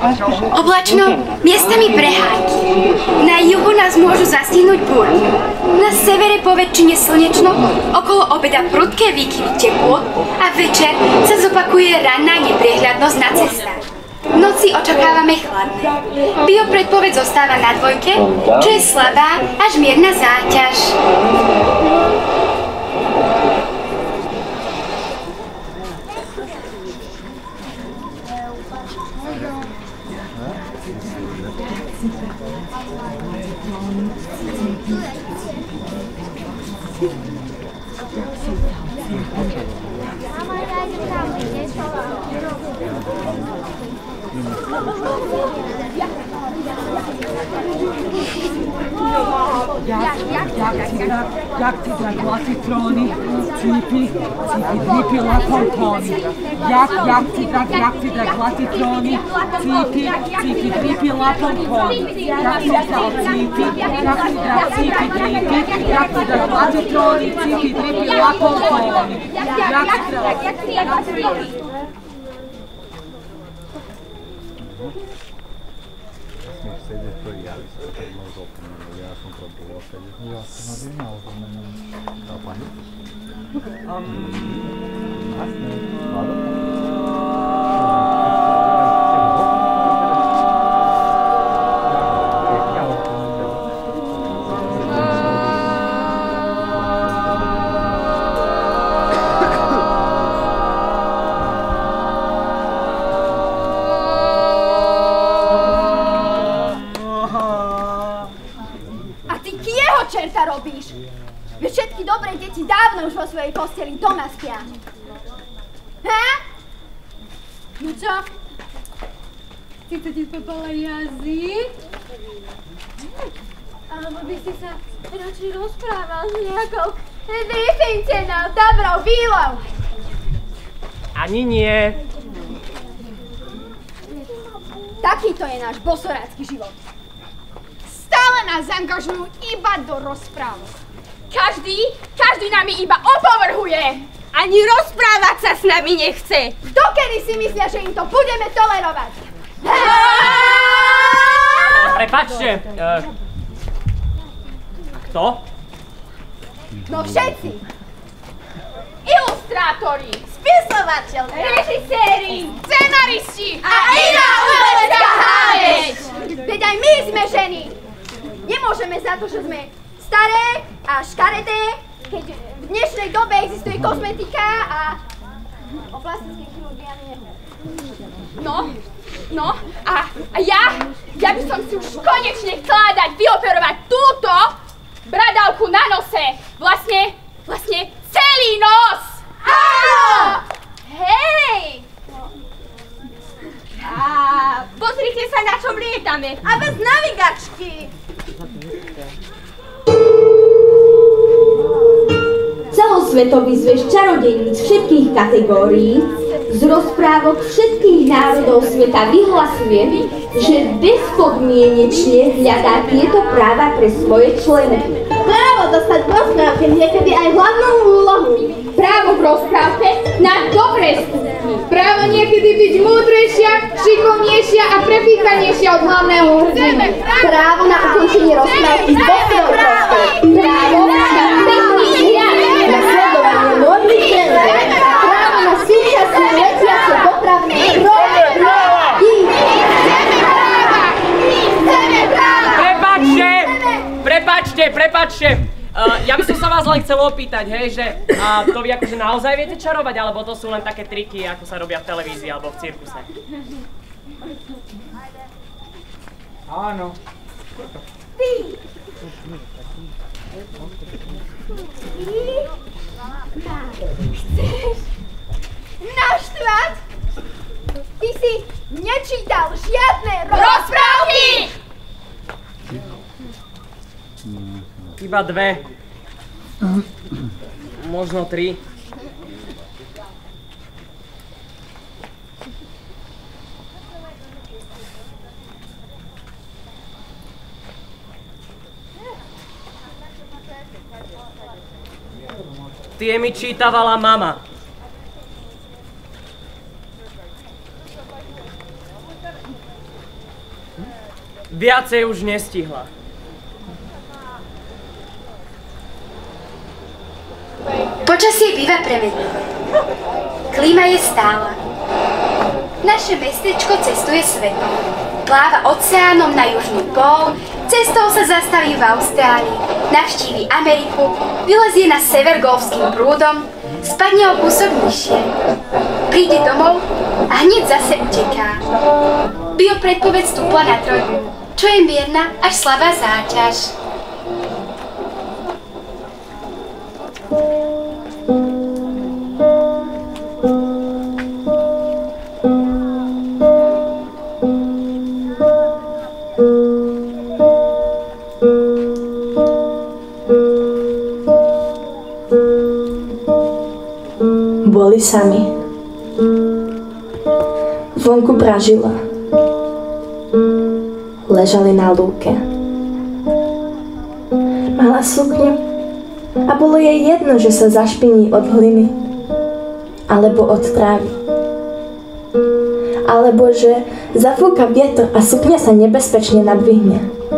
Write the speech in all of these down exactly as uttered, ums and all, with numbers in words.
Oblačno, miestami prehánky. Na juhu nás môžu zastihnúť búrky. Na severe poväčšine slnečno, okolo obeda prudké výkyvy teplôt a večer sa zopakuje ranná nepriehľadnosť na cestách. V noci očakávame chladné. Biopredpoveď zostáva na dvojke, čo je slabá až mierna záťaž. Jak ti da glasitroni, cipi, cipi, dripi, lapontoni. Jak, jak ti da, jak ti da glasitroni, cipi, cipi, dripi, lapontoni. Jak ti da cipi, jak ti da cipi, dripi, jak ti da glasitroni, cipi, dripi, lapontoni. Jak ti da, jak ti da glasitroni. Smieš sedieť to ja, keď môžu zopnúť, ja som to bolo sedieť. Ja som nadýmal, to menom tá pani. Jasné, Vlado? Čerta robíš? Veď všetky dobré deti dávno už vo svojej posteli doma spia. Ha? No čo? Chce ti popala jazyk? Alebo by si sa radšej rozprával s nejakou vyfincenou dobrou výlou? Ani nie. Takýto je náš bosorácky život. Stále nás zaangažujú iba do rozprávok. Každý, každý nami iba opovrhuje. Ani rozprávať sa s nami nechce. Dokedy si myslia, že im to budeme tolerovať? Prepáčte. Uh, kto? No všetci. Ilustrátori, spisovateľ, režiséri, scenaristi a iná umelecká háveť. Veď aj my sme ženy. Nemôžeme za to, že sme staré a škaredé, keď v dnešnej dobe existuje kozmetika a o plastickej chirurgii ani nehovor. No, no a, a ja, ja by som si už konečne chcela dať vyoperovať túto bradavku na nose. Vlastne, vlastne celý nos. Áno! Hej! A pozrite sa, na čom lietame. A bez navigačky. Celosvetový zväz čarodejníc všetkých kategórií z rozprávok všetkých národov sveta vyhlasuje, že bezpodmienečne hľadá tieto práva pre svoje členy. Právo dostať v rozprávke niekedy aj hlavnú úlohu. Právo v rozprávke na dobré skutky. Právo niekedy byť múdrejšia, šikovnejšia a prepíkanejšia od hlavného hrdinu. Právo na ukončenie rozprávky z boského proste. Právo na pekný hľad. Na sledovanie modných trendov. Právo na súčasné letiace dopravné projekty. Prepáčte! Prepáčte, prepáčte! Uh, ja by som sa vás len chcel opýtať, hej, že uh, to vy akože naozaj viete čarovať, alebo to sú len také triky, ako sa robia v televízii alebo v cirkuse? Áno. Ty! Ty ma chceš naštvať? Ty si nečítal žiadne rozprávky! Iba dve. Možno tri. Tie mi čítavala mama. Viacej už nestihla. Počasie býva premenlivé. Klíma je stála. Naše mestečko cestuje svetom. Pláva oceánom na južný pól, cestou sa zastaví v Austrálii, navštíví Ameriku, vylezie na sever golfským prúdom, spadne o kúsok nižšie. Príde domov a hneď zase uteká. Biopredpoveď stúpla na trojku, čo je mierna až slabá záťaž. Boli sami. Vonku pražilo. Ležali na lúke. Mala sukňu a bolo jej jedno, že sa zašpiní od hliny alebo od trávy. Alebo že zafúka vietor a sukňa sa nebezpečne nadvihne.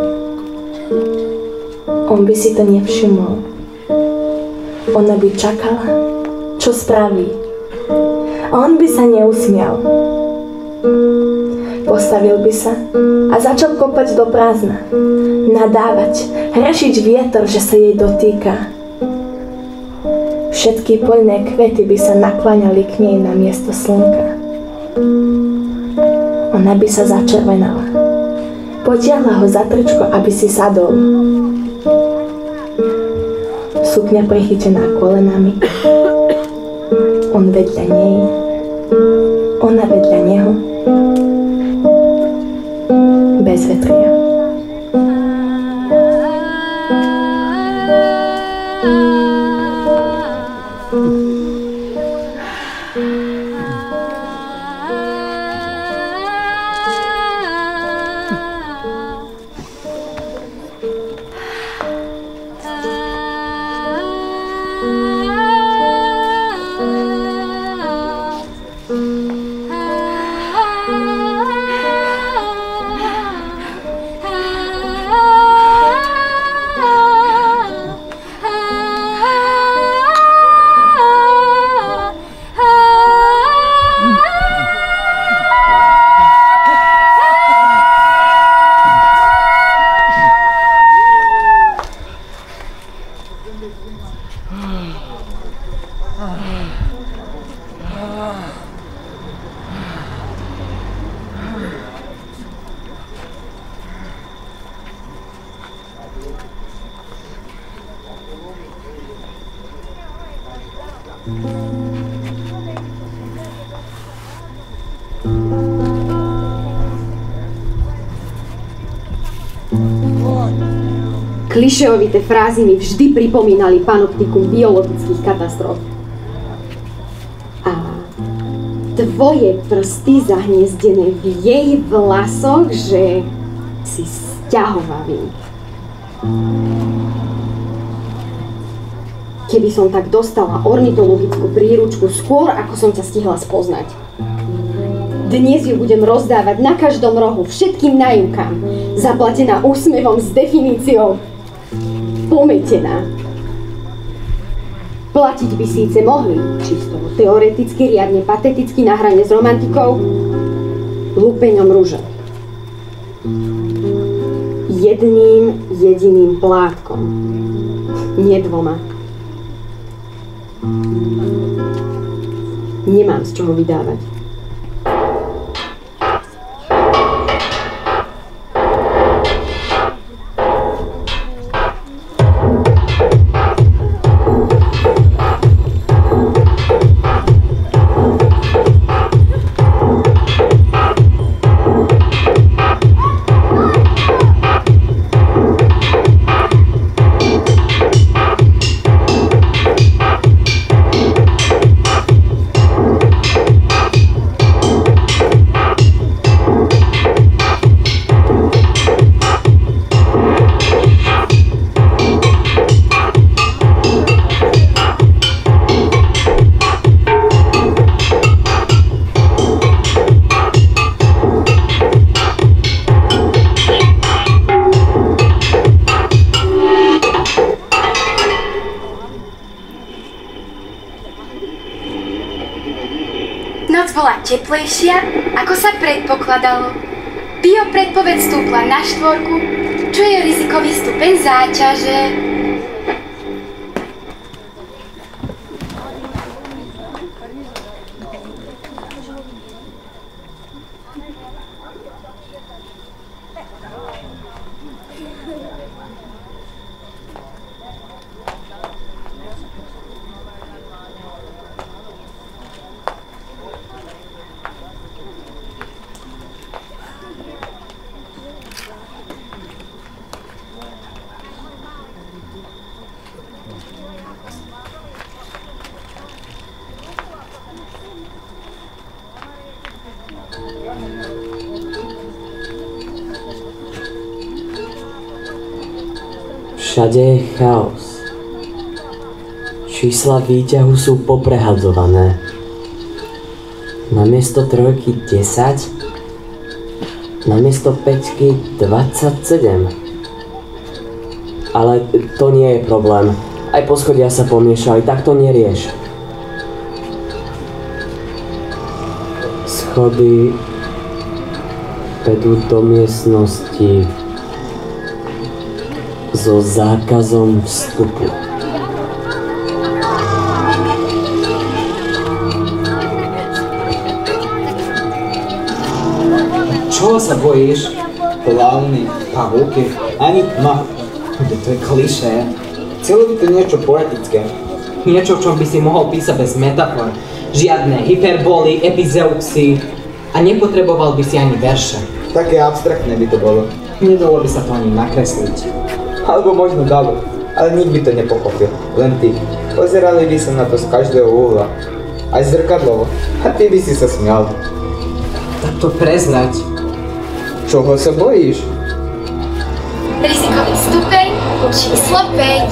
On by si to nevšimol. Ona by čakala, čo spraví. A on by sa neusmial. Postavil by sa a začal kopať do prázdna. Nadávať, hrešiť vietor, že sa jej dotýka. Všetky poľné kvety by sa nakláňali k nej na miesto slnka. Ona by sa začervenala. Potiahla ho za tričko, aby si sadol. Sukňa prichytená kolenami. On vedľa nej, ona vedľa neho, bez vetria. Klišeovité frázy mi vždy pripomínali panoptikum biologických katastrof. A tvoje prsty zahniezdené v jej vlasoch, že si sťahovavý. Keby som tak dostala ornitologickú príručku skôr, ako som ťa stihla spoznať. Dnes ju budem rozdávať na každom rohu všetkým naivkám, zaplatená úsmevom s definíciou pometená. Platiť by síce mohli, čisto teoreticky, riadne pateticky na hrane s romantikou, lupeňom ruže. Jedným jediným plátkom. Nie dvoma. Nemám z čoho vydávať. Noc bola teplejšia, ako sa predpokladalo. Biopredpoveď stúpla na štvorku, čo je rizikový stupeň záťaže. Všade je chaos. Čísla výťahu sú poprehadzované. Namiesto trojky desať, namiesto päťky dvadsaťsedem. Ale to nie je problém. Aj poschodia sa pomiešali, tak to nerieš. Schody vedú do miestnosti so zákazom vstupu. Čoho sa bojíš? Plavny, pavúky, ani tma. To je klišé. Chcelo by to niečo poetické. Niečo, v čom by si mohol písať bez metafor. Žiadne hyperboly, epizeuxy. A nepotreboval by si ani verše. Také abstraktné by to bolo. Nedalo by sa to ani nakresliť. Alebo možno dalo, ale nik by to nepochopil, len ty. Pozerali by sa na to z každého uhla, aj zrkadlovo, a ty by si sa smial. Tak to preznať. Čoho sa bojíš? Rizikový stupeň číslo päť.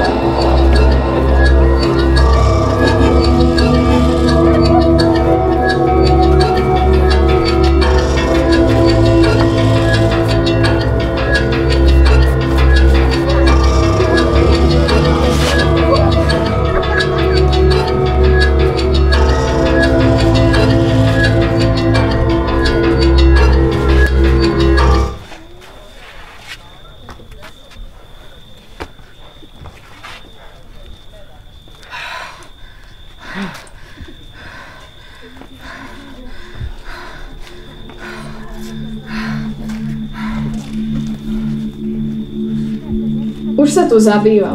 Už sa tu zabýval.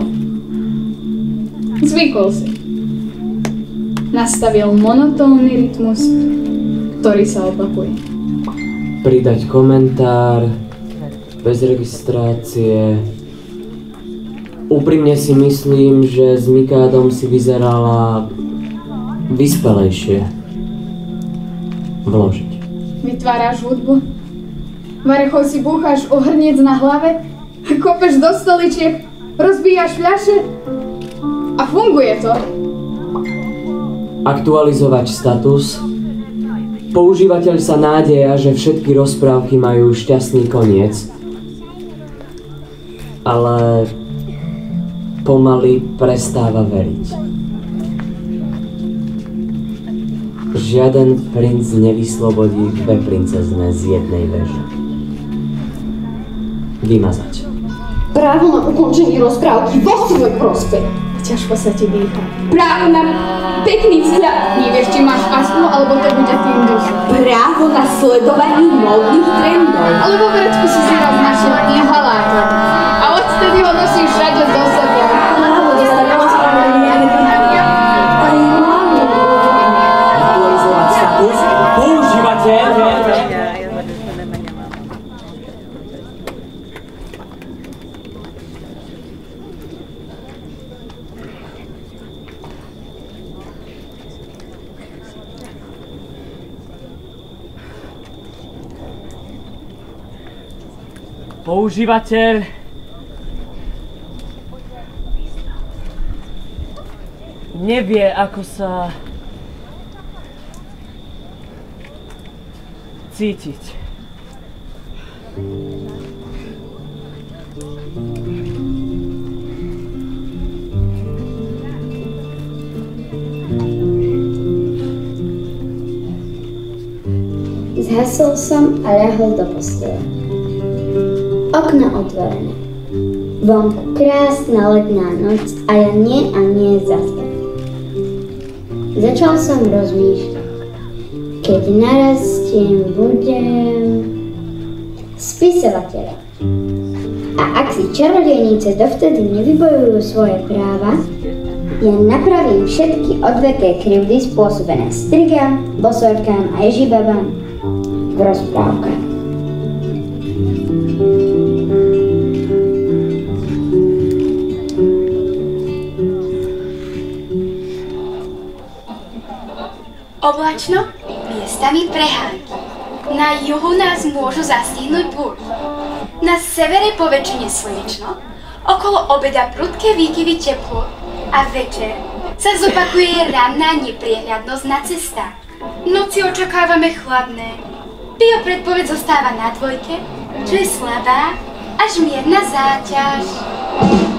Zvykol si. Nastavil monotónny rytmus, ktorý sa opakuje. Pridať komentár, bez registrácie. Úprimne si myslím, že s Mikádom si vyzerala vyspelejšie. Vložiť. Vytváraš hudbu? Varechou si búchaš o hrniec na hlave? Kopeš do stoličiek, rozbíjaš fľaše a funguje to. Aktualizovať status. Používateľ sa nádeja, že všetky rozprávky majú šťastný koniec. Ale pomaly prestáva veriť. Žiaden princ nevyslobodí dve princezné z jednej veže. Vymazať. Právo na ukončenie rozprávky vo svoj prospech. Ťažko sa ti dýcha. Právo na pekný vzhľad. Nevieš, či máš astmu, alebo to bude tým duch. Právo na sledovanie módnych trendov. Alebo v Grécku si si raz našiel inhalátor. A odtedy ho nosíš všade so sebou. Právo dostať ospravedlenie. Aktualizovať status. Používateľ. Používateľ nevie, ako sa cítiť. Zhasol som a ľahol do postele. Okno otvorené. Vonku krásna letná noc a ja nie a nie zaspať. Začal som rozmýšľať. Keď narastiem, budem spisovateľom. A ak si čarodejnice dovtedy nevybojujú svoje práva, ja napravím všetky odveké krivdy spôsobené strigám, bosorkám a ježibabám v rozprávkach. Oblačno, miestami prehánky. Na juhu nás môžu zastihnúť búrky. Na severe poväčšine slnečno, okolo obeda prudké výkyvy teplo a večer sa zopakuje ranná nepriehľadnosť na cestách. Noci očakávame chladné. Biopredpoveď zostáva na dvojke, čo je slabá až mierna záťaž.